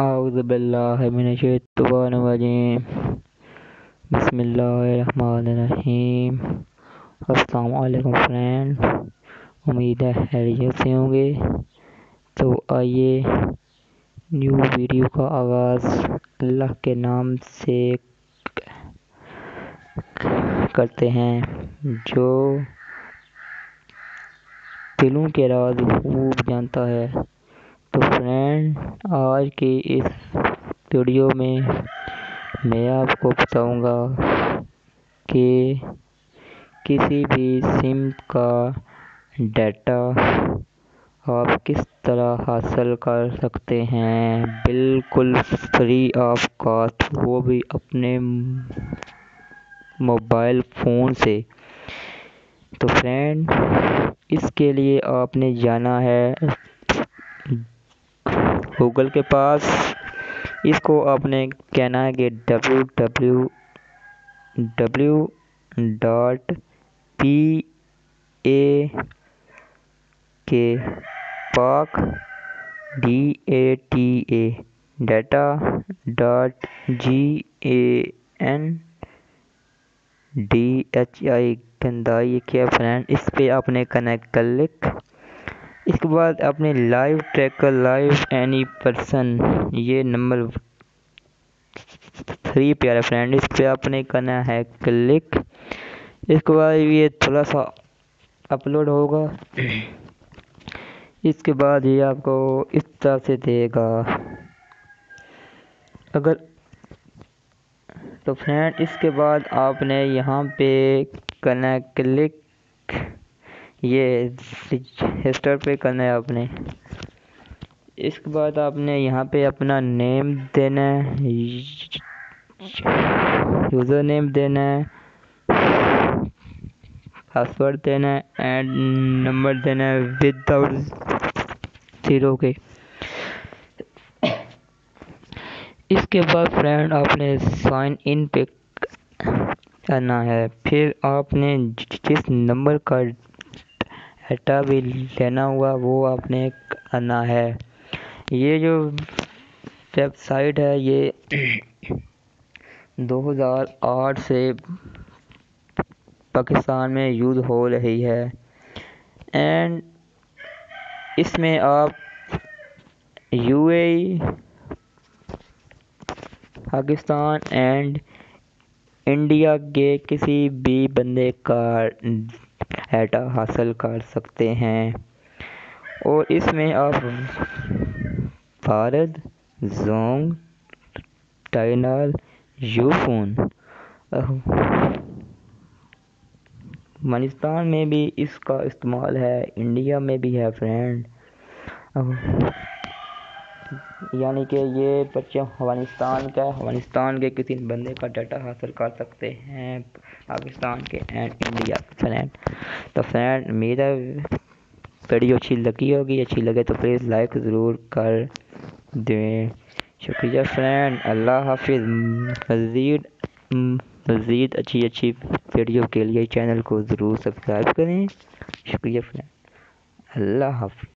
أعوذ بالله من الشيطان الرجيم بسم الله الرحمن الرحیم السلام علیکم فرینڈ، امید ہے خیریت سے ہوں گے۔ تو آئیے نیو ویڈیو کا آغاز اللہ کے نام سے کرتے ہیں جو دلوں کے راز خوب جانتا ہے۔ تو فرینڈ، آج کی اس ویڈیو میں آپ کو بتاؤں گا کہ کسی بھی سم کا ڈیٹا آپ کس طرح حاصل کر سکتے ہیں بالکل فری آف کاسٹ، وہ بھی اپنے موبائل فون سے۔ تو فرینڈ، اس کے لیے آپ نے جانا ہے گوگل کے پاس۔ اس کو آپ نے کہنا ہے کہ گندائی کیا فرینڈ، اس پہ آپ نے کرنا ہے کلک۔ اس کے بعد اپنے live tracker live any person, یہ نمبر 3 پہ آ رہا ہے فرینڈ، اس پہ آپ نے کرنا ہے کلک۔ اس کے بعد یہ تھوڑا سا اپلوڈ ہوگا، اس کے بعد یہ آپ کو اس طرح سے دے گا۔ تو فرینڈ، اس کے بعد آپ نے یہاں پہ کرنا ہے کلک، یہ رجسٹر پہ کرنا ہے آپ نے۔ اس کے بعد آپ نے یہاں پہ اپنا نیم دینا ہے، یوزر نیم دینا ہے، پاسورڈ دینا ہے اینڈ نمبر دینا ہے ود آؤٹ 0 کے۔ اس کے بعد فرینڈ آپ نے سائن ان پہ کرنا ہے، پھر آپ نے جس نمبر کا ڈیٹا بھی لینا ہوا وہ آپ نے کرنا ہے۔ یہ جو ویب سائٹ ہے یہ 2008 سے پاکستان میں یوز ہو رہی ہے، اینڈ اس میں آپ UAE، پاکستان اینڈ انڈیا کے کسی بھی بندے کا ڈیٹا حاصل کر سکتے ہیں۔ اور اس میں آپ وارد، زونگ، ٹیلینور، یوفون، افغانستان میں بھی اس کا استعمال ہے، انڈیا میں بھی ہے فرینڈ، یعنی کہ یہ بچے افغانستان کے کسی بندے کا ڈیٹا حاصل کر سکتے ہیں پاکستان کے اینڈ انڈیا فرینڈ۔ تو فرینڈ، میرا ویڈیو اچھی لگے تو پلیز لائک ضرور کر دیں، شکریہ فرینڈ، اللہ حافظ۔ مزید اچھی ویڈیو کے لیے چینل کو ضرور سبسکرائب کریں، شکریہ فرینڈ، اللہ حافظ۔